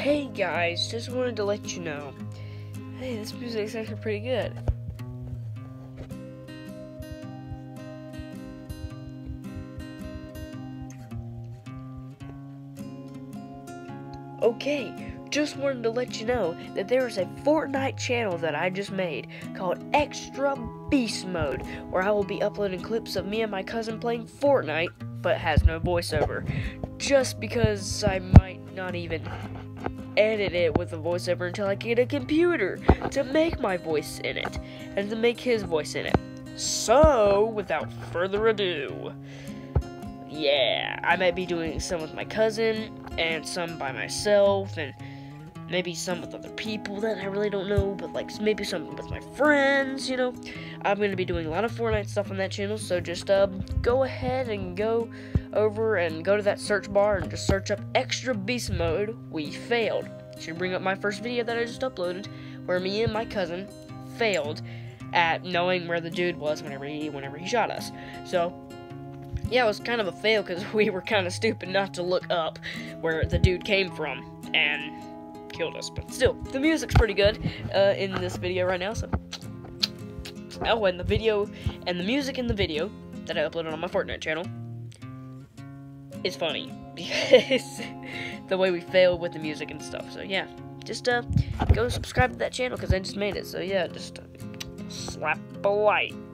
Hey guys, just wanted to let you know. Hey, this music's actually pretty good. Okay, just wanted to let you know that there is a Fortnite channel that I just made called Extra Beast Mode, where I will be uploading clips of me and my cousin playing Fortnite, but has no voiceover. Just because I might not even edit it with a voiceover until I get a computer to make my voice in it, and to make his voice in it. So, without further ado, yeah, I might be doing some with my cousin, and some by myself, and maybe some with other people that I really don't know, but like maybe some with my friends, you know. I'm going to be doing a lot of Fortnite stuff on that channel, so just go ahead and go over and go to that search bar and just search up Extra Beast Mode. We failed. Should bring up my first video that I just uploaded, where me and my cousin failed at knowing where the dude was whenever he shot us. So yeah, it was kind of a fail because we were kind of stupid not to look up where the dude came from and killed us. But still, the music's pretty good in this video right now. So, oh, and the music in the video that I uploaded on my Fortnite channel is funny because the way we failed with the music and stuff. So yeah, just go subscribe to that channel because I just made it. So yeah, just slap a like.